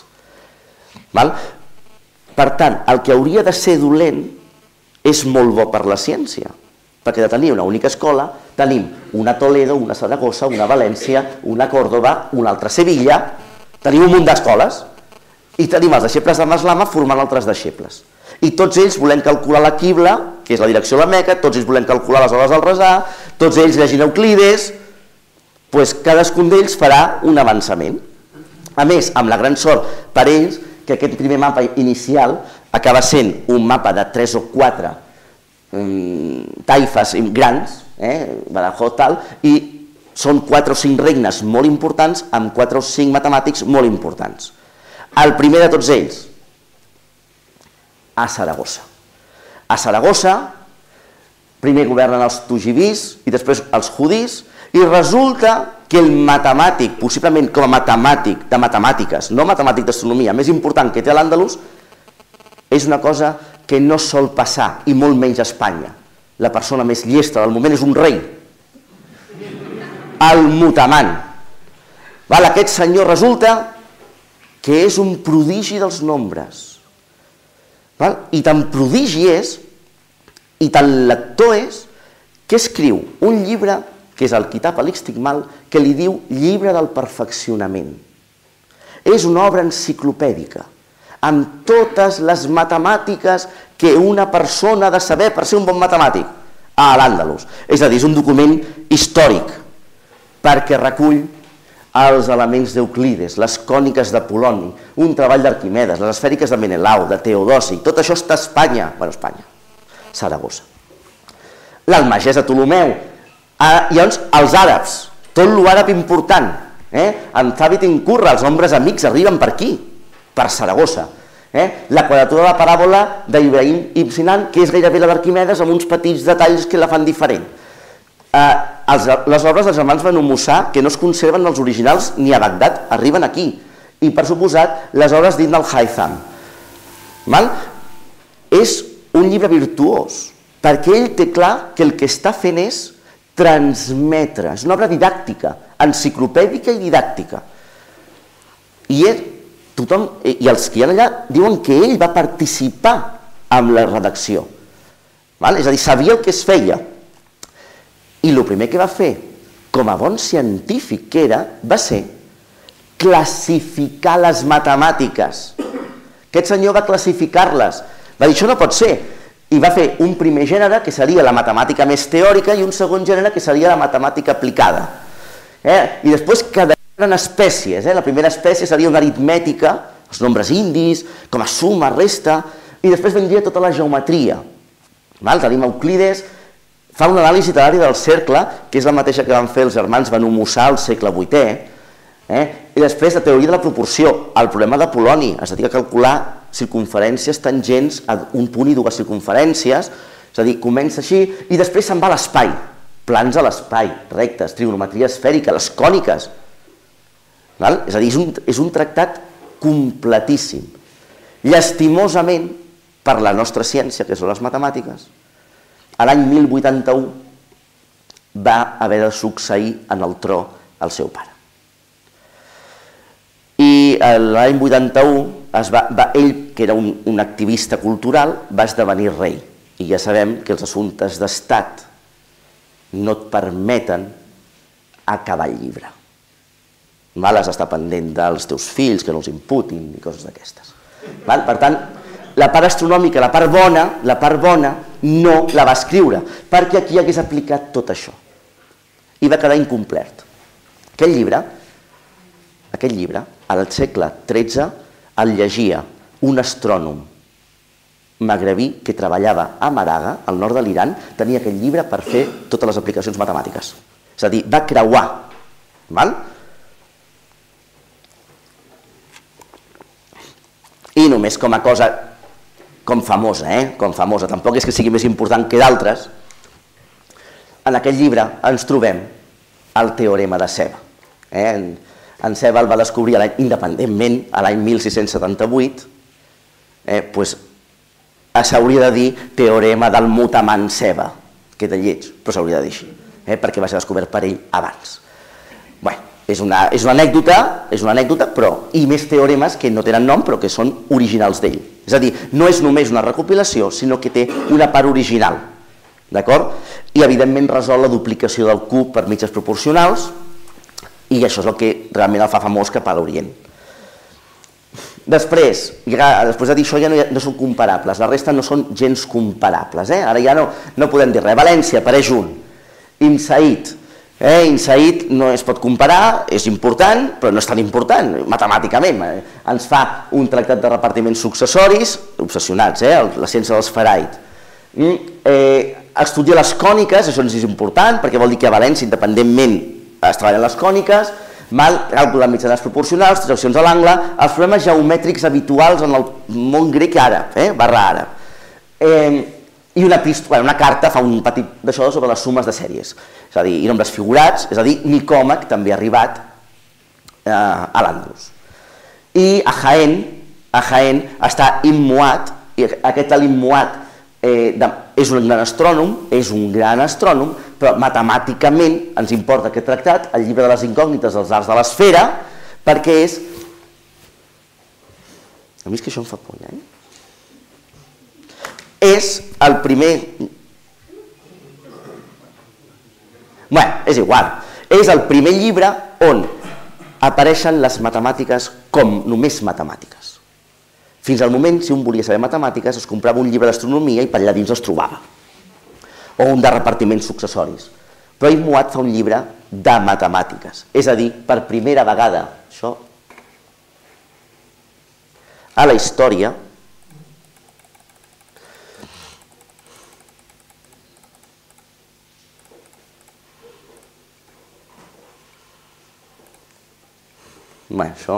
Speaker 2: Per tant, el que hauria de ser dolent és molt bo per la ciència, perquè de tenir una única escola tenim una Toledo, una Saragossa, una València, una Còrdova, una altra Sevilla, tenim un munt d'escoles i tenim els deixebles de Maslama formant altres deixebles. I tots ells volem calcular la quibla, que és la direcció a la Meca, tots ells volem calcular les hores del resar, tots ells llegint Euclides, doncs cadascun d'ells farà un avançament. A més, amb la gran sort per ells, que aquest primer mapa inicial acaba sent un mapa de tres o quatre taifes grans, Badajoz tal, i són quatre o cinc regnes molt importants amb quatre o cinc matemàtics molt importants. El primer de tots ells, a Saragossa. A Saragossa primer governen els tugibís i després els judís, i resulta que el matemàtic, possiblement com a matemàtic de matemàtiques, no matemàtic d'astronomia, més important que té l'Àndalus, és una cosa que no sol passar, i molt menys a Espanya. La persona més llesta del moment és un rei, el Mutamant. Aquest senyor resulta que és un prodigi dels nombres. I tan prodigi és, i tan lector és, que escriu un llibre, que és el Kitab al-Istiqmal, que li diu Llibre del Perfeccionament. És una obra enciclopèdica, amb totes les matemàtiques que una persona ha de saber per ser un bon matemàtic a l'Àndalus. És a dir, és un document històric, perquè recull els elements d'Euclides, les còniques de Poloni, un treball d'Arquimedes, les esfèriques de Menelau, de Teodosi, tot això està a Espanya, bueno, Espanya, Saragossa. L'Almagès de Ptolomeu, llavors els àrabs, tot l'àrab important, en Thabit Incurra, els nombres amics arriben per aquí, per Saragossa. La quadratura de la paràbola d'Ibrahim Ibn Sinan, que és gairebé la d'Arquimedes, amb uns petits detalls que la fan diferent. Les obres dels germans Banu Musa, que no es conserven els originals ni a Bagdad, arriben aquí. I, per suposat, les obres d'Ibn al-Haytham. És un llibre virtuós, perquè ell té clar que el que està fent és transmetre. És una obra didàctica, enciclopèdica i didàctica. I tothom, i els que hi ha allà, diuen que ell va participar en la redacció. És a dir, sabia el que es feia. I el primer que va fer, com a bon científic que era, va ser classificar les matemàtiques. Aquest senyor va classificar-les. Va dir, això no pot ser. I va fer un primer gènere, que seria la matemàtica més teòrica, i un segon gènere, que seria la matemàtica aplicada. I després cada eren espècies. La primera espècie seria una aritmètica, els nombres indis, com a suma, resta, i després vendria tota la geometria. Tenim Euclides, fa una anàlisi literària del cercle, que és la mateixa que van fer els germans Banu Musa al segle vuitè, i després la teoria de la proporció, el problema de Poloni, es dedica a calcular circunferències tangents a un punt i dues circunferències, és a dir, comença així, i després se'n va a l'espai, plans a l'espai, rectes, trigonometria esfèrica, les còniques. És a dir, és un tractat completíssim. Llastimosament, per la nostra ciència, que són les matemàtiques, l'any mil vuitanta-u va haver de succeir en el tro el seu pare. I l'any vuitanta-u, ell, que era un activista cultural, va esdevenir rei. I ja sabem que els assumptes d'estat no et permeten acabar el llibre. Has d'estar pendent dels teus fills, que no els imputin, i coses d'aquestes. Per tant, la part astronòmica, la part bona, la part bona, no la va escriure, perquè aquí hagués aplicat tot això. I va quedar incomplet. Aquest llibre, aquest llibre, al segle tretze, el llegia un astrònom magrebí que treballava a Maraga, al nord de l'Iran, tenia aquest llibre per fer totes les aplicacions matemàtiques. És a dir, va creuar. I només com a cosa, com famosa, eh? Com famosa, tampoc és que sigui més important que d'altres, en aquest llibre ens trobem el teorema de Ceva. En Ceva el va descobrir independentment, l'any mil sis-cents setanta-vuit, s'hauria de dir teorema del Mutamant Ceva, que de lleig, però s'hauria de dir així, perquè va ser descobert per ell abans. Bé, és una anècdota, és una anècdota, però hi ha més teoremes que no tenen nom, però que són originals d'ell. És a dir, no és només una recopilació, sinó que té una part original, d'acord? I, evidentment, resol la duplicació del cub per mitges proporcionals, i això és el que realment el fa famós cap a l'Orient. Després, després de dir això, ja no són comparables, la resta no són gens comparables, ara ja no podem dir res. València apareix un, Ibn Said, Insight no es pot comparar, és important, però no és tan important matemàticament. Ens fa un tractat de repartiments successoris, obsessionats, la ciència dels Ferrite. Estudia les còniques, això és important, perquè vol dir que a València, independentment, es treballen les còniques, càlcul de mitjanes proporcionals, transaccions a l'angle, els problemes geomètrics habituals en el món grec àrab, barra àrab. I una, una carta fa un petit d'això sobre les sumes de sèries, és a dir, i nombres figurats, és a dir, Nicòmac també ha arribat a l'Andalus. I a Jaén, a Jaén està Immuat, i aquest Immuat és un gran astrònom, és un gran astrònom, però matemàticament ens importa aquest tractat, el llibre de les incògnites dels arcs de l'esfera, perquè és... A mi és que això em fa por, eh? És el primer... Bé, és igual. És el primer llibre on apareixen les matemàtiques com només matemàtiques. Fins al moment, si un volia saber matemàtiques, es comprava un llibre d'astronomia i per allà dins es trobava. O un de repartiments successoris. Però Immuat fa un llibre de matemàtiques. És a dir, per primera vegada, això, a la història, Bé, això...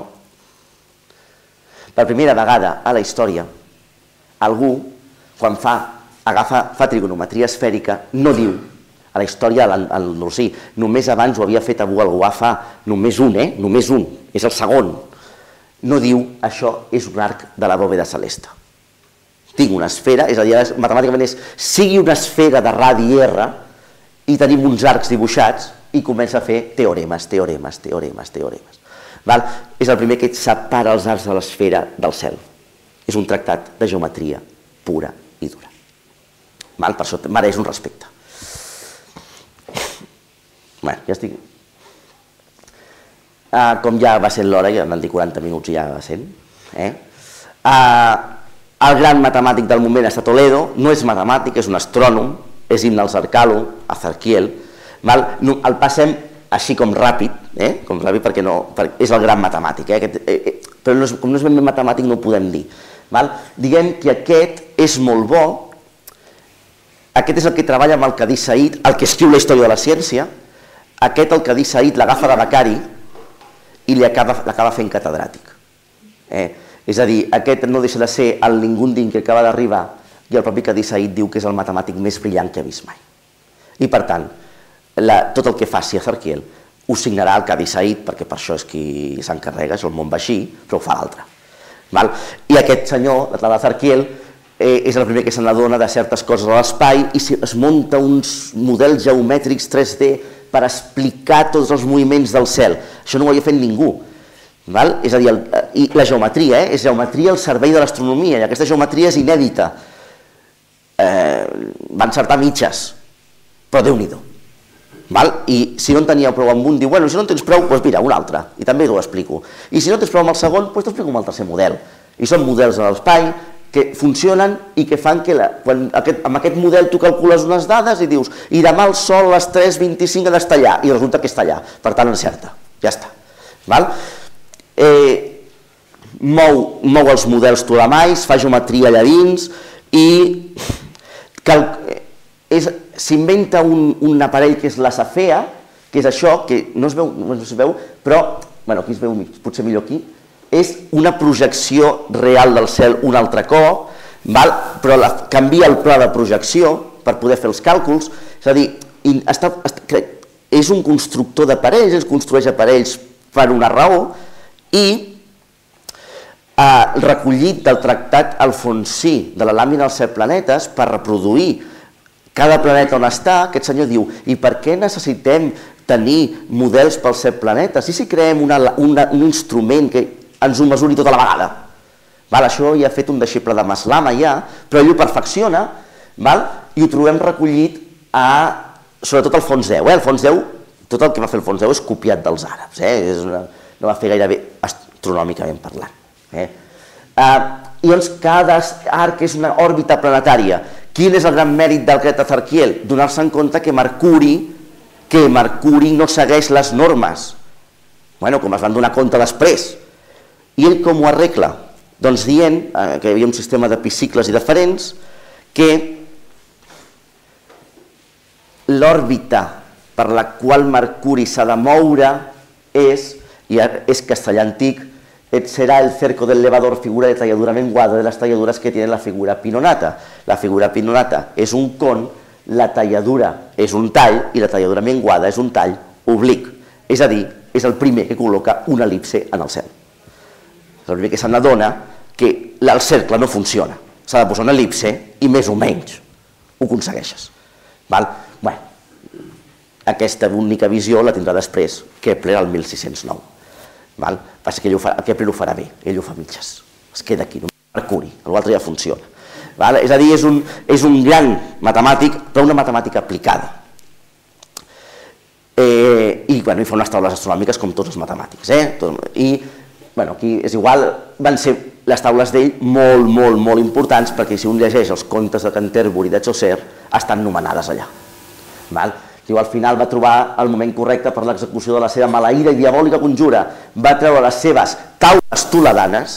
Speaker 2: Per primera vegada a la història, algú, quan fa, agafa, fa trigonometria esfèrica, no diu, a la història l'andalusí, només abans ho havia fet Abu al-Wafa, només un, eh? Només un, és el segon. No diu, això és un arc de la bòveda celeste. Tinc una esfera, és a dir, matemàticament és, sigui una esfera de radi R, i tenim uns arcs dibuixats, i comença a fer teoremes, teoremes, teoremes, teoremes. És el primer que separa els arcs de l'esfera del cel. És un tractat de geometria pura i dura. Per això mereix un respecte. Bé, ja estic... Com ja va ser l'hora, ja van dir quaranta minuts i ja va sent. El gran matemàtic del moment està a Toledo, no és matemàtic, és un astrònom, és Ibn al-Zarqalo, Azarquiel. El passem així com ràpid, com ràpid perquè és el gran matemàtic, però com no és ben bé matemàtic no ho podem dir. Diguem que aquest és molt bo, aquest és el que treballa amb el Cadí Said, el que escriu la història de la ciència, aquest el Cadí Said l'agafa de becari i l'acaba fent catedràtic. És a dir, aquest no deixa de ser el Ningundin que acaba d'arribar i el propi Cadí Said diu que és el matemàtic més brillant que ha vist mai. I per tant, tot el que faci a Azarquiel ho signarà el Cadí Said, perquè per això és qui s'encarrega, és el món baixí, però ho fa l'altre. I aquest senyor, l'Azarquiel, és el primer que se n'adona de certes coses a l'espai i es munta uns models geomètrics tres D per explicar tots els moviments del cel. Això no ho havia fet ningú. És a dir, la geometria, és geometria al servei de l'astronomia, i aquesta geometria és inèdita. Va encertar mitges, però Déu-n'hi-do. I si no en teníeu prou amb un, diu, bueno, si no en tens prou, doncs mira, un altre, i també t'ho explico. I si no tens prou amb el segon, doncs t'explico amb el tercer model. I són models a l'espai que funcionen i que fan que amb aquest model tu calcules unes dades i dius, i demà el sol a les tres vint-i-cinc ha d'estar allà, i resulta que està allà, per tant encerta, ja està. Mou els models tolemais, fa geometria allà dins i s'inventa un aparell que és la Cefea, que és això, que no es veu, però, bueno, aquí es veu potser millor aquí, és una projecció real del cel un altre cop, però canvia el pla de projecció per poder fer els càlculs, és a dir, és un constructor d'aparells, es construeix aparells per una raó, i recollit del tractat alfonsí de la làmina dels set planetes per reproduir cada planeta on està, aquest senyor diu, i per què necessitem tenir models pels set planetes? I si creem un instrument que ens ho mesuri tota la vegada? Això ja ha fet un deixeble de Maslama ja, però ell ho perfecciona i ho trobem recollit a, sobretot al fons deu. El fons deu, tot el que va fer el fons deu és copiat dels àrabs, no va fer gairebé astronòmicament parlant. I doncs cada arc és una òrbita planetària. Quin és el gran mèrit del Azarquiel? Donar-se en compte que Mercuri que Mercuri no segueix les normes, bueno, com es van donar compte després. I ell com ho arregla? Doncs dient que hi havia un sistema de piscicles i diferents, que l'òrbita per la qual Mercuri s'ha de moure és, i és castellà antic, et serà el cerco del elevador figura de talladura menguada de las talladuras que tiene la figura pinonata. La figura pinonata és un con, la talladura és un tall i la talladura menguada és un tall oblic. És a dir, és el primer que col·loca una elipse en el cel. És el primer que se n'adona que el cercle no funciona. S'ha de posar una elipse i més o menys ho aconsegueixes. Bé, aquesta única visió la tindrà després Kepler el mil sis-cents nou. Passa que Kepler ho farà bé, ell ho fa mitges. Es queda aquí, Mercuri, l'altre ja funciona. És a dir, és un gran matemàtic, però una matemàtica aplicada. I fa unes taules astronòmiques com tots els matemàtics. I aquí és igual, van ser les taules d'ell molt, molt, molt importants, perquè si un llegeix els contes de Canterbury i de Chaucer, estan nomenades allà. Al final va trobar el moment correcte per l'execució de la seva maleïda i diabòlica conjura, va treure les seves taules toledanes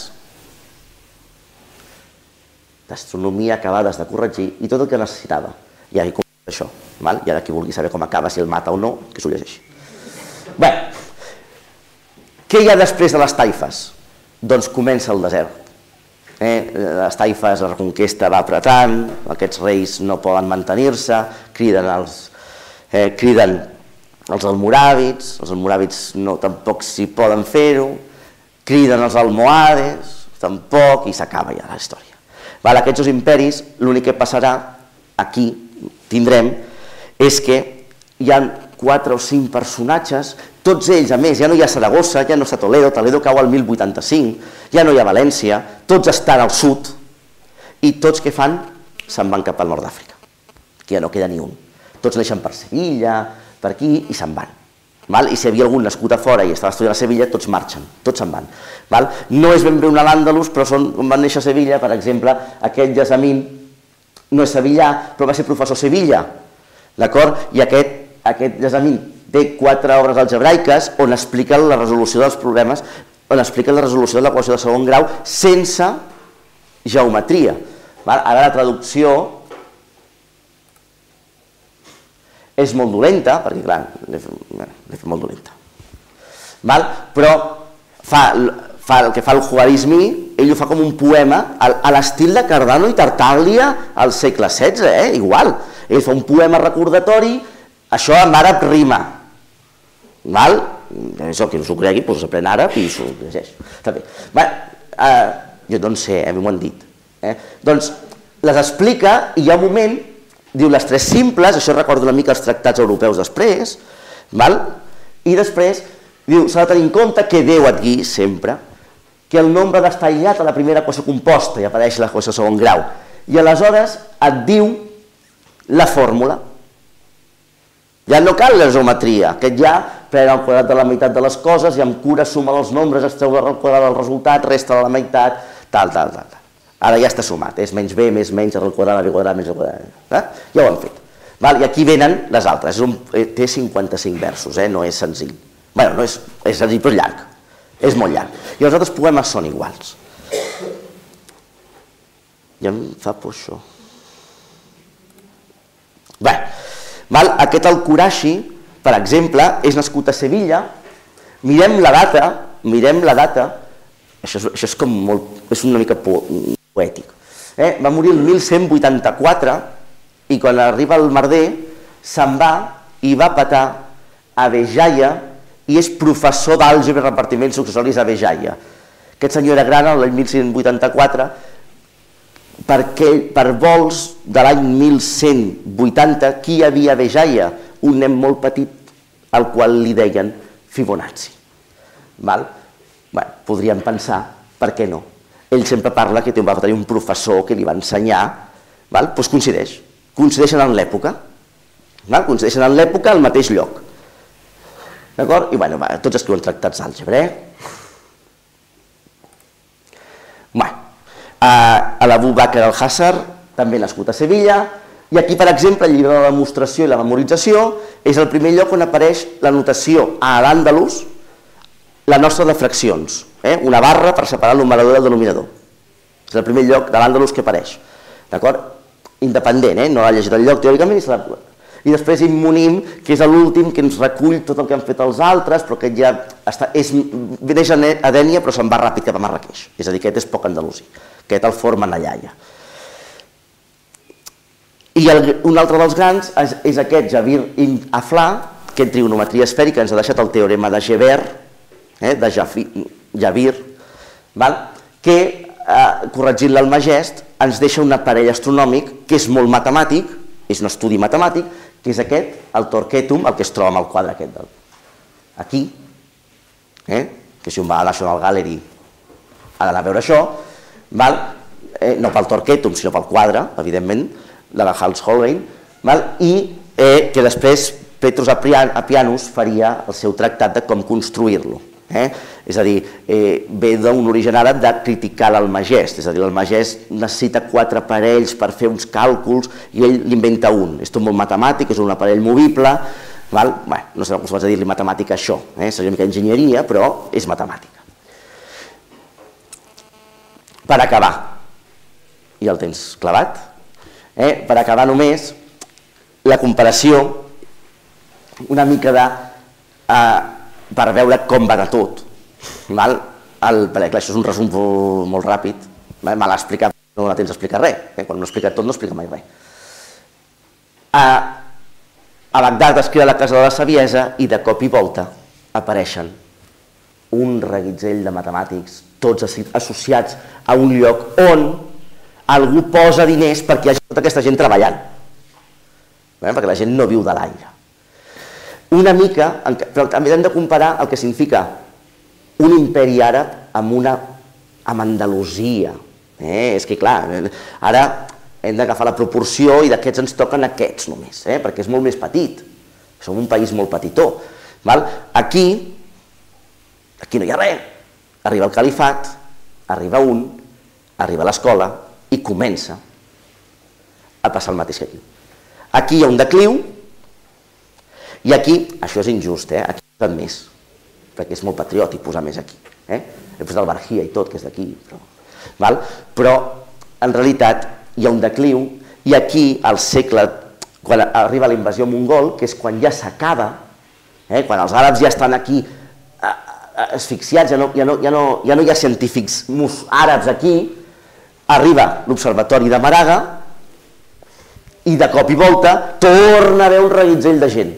Speaker 2: d'astronomia acabades de corregir i tot el que necessitava. I aquí comença això. I ara qui vulgui saber com acaba, si el mata o no, que s'ho llegeixi. Bé, què hi ha després de les taifes? Doncs comença el desert. Les taifes, la reconquesta va apretant, aquests reis no poden mantenir-se, criden els criden els almoràvits, els almoràvits tampoc s'hi poden fer-ho, criden els almohades, tampoc, i s'acaba ja la història. Aquests dos imperis, l'únic que passarà, aquí tindrem, és que hi ha quatre o cinc personatges, tots ells, a més, ja no hi ha Saragossa, ja no està Toledo, Toledo cau al mil vuitanta-cinc, ja no hi ha València, tots estan al sud, i tots què fan? Se'n van cap al nord d'Àfrica, que ja no queda ni un. Tots neixen per Sevilla, per aquí, i se'n van. I si hi havia algun nascut a fora i estava estudiant a Sevilla, tots marxen, tots se'n van. No és ben bé un al-Àndalus, però van néixer a Sevilla, per exemple, aquest Yasamín no és sevillà, però va ser professor a Sevilla, d'acord? I aquest Yasamín té quatre obres algebraiques on explica la resolució dels problemes, on explica la resolució de l'equació de segon grau sense geometria. Ara la traducció és molt dolenta, perquè clar, l'he fet molt dolenta. Però el que fa el Jugarismi, ell ho fa com un poema a l'estil de Cardano i Tartaglia al segle setze, igual. Ell fa un poema recordatori, això en àrab rima. Això, qui no s'ho cregui, doncs s'aprèn àrab i s'ho llegeix. Jo no sé, a mi m'ho han dit. Doncs les explica i hi ha un moment. Diu les tres simples, això recorda una mica els tractats europeus després, i després diu, s'ha de tenir en compte que Déu et guiï sempre, que el nombre ha d'estar aïllat a la primera equació composta, i apareix l'equació de segon grau, i aleshores et diu la fórmula. Ja no cal la geometria, que ja pren el quadrat de la meitat de les coses i amb cura suma els nombres, extreu el quadrat del resultat, resta de la meitat, tal, tal, tal. Ara ja està sumat, és menys b, més menys, r al quadrat, b quadrat, menys r quadrat. Ja ho hem fet. I aquí venen les altres. Té cinquanta-cinc versos, no és senzill. Bé, no és senzill, però és llarg. És molt llarg. I els altres poemes són iguals. Ja em fa por això. Bé, aquest Al-Qurashi, per exemple, és nascut a Sevilla. Mirem la data, mirem la data, això és com molt, és una mica poètic. Va morir el mil cent vuitanta-quatre i quan arriba al merder se'n va i va petar a Béjaia i és professor d'àlgebra i repartiments successoris a Béjaia. Aquest senyor era gran l'any mil cent vuitanta-quatre perquè per vols de l'any mil cent vuitanta qui hi havia a Béjaia? Un nen molt petit al qual li deien Fibonacci. Podríem pensar, per què no? Ell sempre parla que va tenir un professor que li va ensenyar, doncs coincideix, coincideixen en l'època, coincideixen en l'època al mateix lloc. D'acord? I bé, tots escriuen tractats d'àlgebra. L'Abu Bakr al-Hassar, també nascut a Sevilla, i aquí, per exemple, el llibre de la demostració i la memorització, és el primer lloc on apareix la notació a l'àndalus, la nostra de fraccions, una barra per separar el numerador del denominador. És el primer lloc de l'àndalus que apareix. D'acord? Independent, no l'ha llegit el lloc teòricament i se l'ha... I després Immunim, que és l'últim que ens recull tot el que han fet els altres, però que ja neix a Dénia però se'n va ràpid cap a Marràqueix. És a dir, aquest és poc andalusí. Aquest el formen allà ja. I un altre dels grans és aquest Jabir ibn Aflà, que en trigonometria esfèrica ens ha deixat el teorema de Geber, de Jabir, que, corregint l'Almagest, ens deixa un aparell astronòmic que és molt matemàtic, és un estudi matemàtic, que és aquest, el Torquetum, el que es troba amb el quadre aquest aquí, que si un va a la National Gallery ha d'anar a veure això, no pel Torquetum, sinó pel quadre, evidentment, de la Hans Holbein, i que després Petrus Apianus faria el seu tractat de com construir-lo. És a dir, ve d'un origen àrab de criticar l'Almagest, és a dir, l'Almagest necessita quatre aparells per fer uns càlculs i ell l'inventa un. És tot molt matemàtic, és un aparell movible, no estem acostumats a dir-li matemàtica a això, seria una mica enginyeria, però és matemàtica. Per acabar, i el tens clavat, per acabar només, la comparació una mica de... per veure com va de tot. Això és un resum molt ràpid, me l'ha explicat, no dona temps d'explicar res, quan no explica tot no explica mai res. A Bagdad es crea la Casa de la Saviesa i de cop i volta apareixen un reguitzell de matemàtics, tots associats a un lloc on algú posa diners perquè hi hagi tota aquesta gent treballant, perquè la gent no viu de l'aire. Una mica, però també hem de comparar el que significa un imperi àrab amb una amb Andalusia. És que clar, ara hem d'agafar la proporció i d'aquests ens toquen aquests només, perquè és molt més petit. Som un país molt petitó. Aquí, aquí no hi ha res. Arriba el califat, arriba un, arriba l'escola i comença a passar el mateix que aquí. Aquí hi ha un decliu, i aquí, això és injust, aquí he posat més, perquè és molt patriòtic posar més aquí. He posat el Bargia i tot, que és d'aquí. Però, en realitat, hi ha un decliu, i aquí, al segle, quan arriba la invasió mongol, que és quan ja s'acaba, quan els àrabs ja estan aquí asfixiats, ja no hi ha científics àrabs aquí, arriba l'Observatori de Maraga, i de cop i volta torna a haver un reguitzell de gent.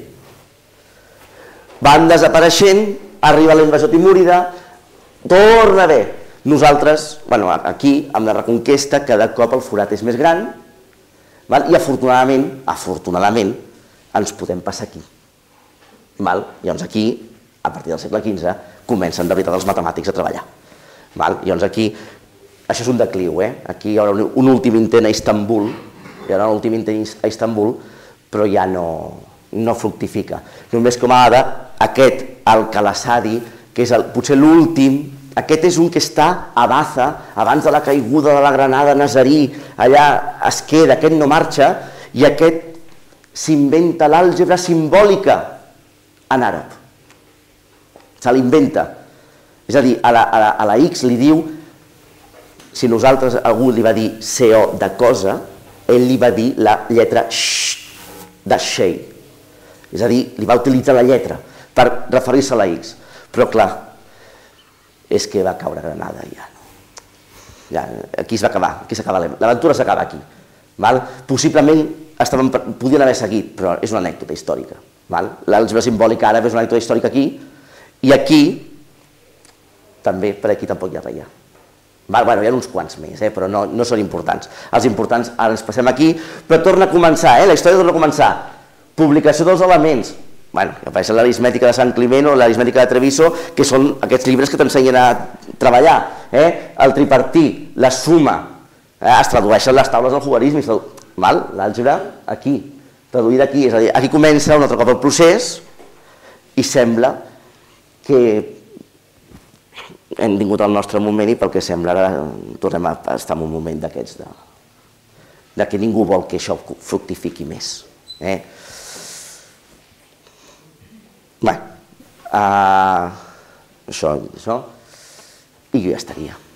Speaker 2: Van desapareixent, arriba la invasió timúrida, torna a haver. Nosaltres, aquí, amb la Reconquesta, cada cop el forat és més gran i afortunadament, afortunadament, ens podem passar aquí. Llavors aquí, a partir del segle quinze, comencen de veritat els matemàtics a treballar. Llavors aquí, això és un decliu, aquí hi haurà un últim intent a Istanbul, hi haurà un últim intent a Istanbul, però ja no... no fructifica. Només com a dada, aquest, el Calasadi, que és potser l'últim, aquest és un que està a Baza, abans de la caiguda de la Granada nazarí, allà es queda, aquest no marxa, i aquest s'inventa l'àlgebra simbòlica en àrab. Se l'inventa. És a dir, a la X li diu, si nosaltres algú li va dir C O de cosa, ell li va dir la lletra Sh de Shei. És a dir, li va utilitzar la lletra per referir-se a la X. Però clar, és que va caure Granada ja. Aquí es va acabar, aquí s'acaba l'aventura, s'acaba aquí. Possiblement podien haver seguit, però és una anècdota històrica. L'àlgebra simbòlica àrab és una anècdota històrica aquí, i aquí també, per aquí tampoc hi ha res. Hi ha uns quants més, però no són importants. Els importants ara ens passem aquí, però torna a començar, la història torna a començar. Publicació dels elements, apareix l'aritmètica de Sant Climent o l'aritmètica de Treviso, que són aquests llibres que t'ensenyen a treballar, el tripartit, la suma, es tradueixen les taules del logaritme, l'àlgebra aquí, traduïda aquí, és a dir, aquí comença un altre cop el procés i sembla que hem vingut al nostre moment i pel que sembla ara tornem a estar en un moment d'aquests de que ningú vol que això fructifiqui més. Uh, això, això, i jo ja estaria.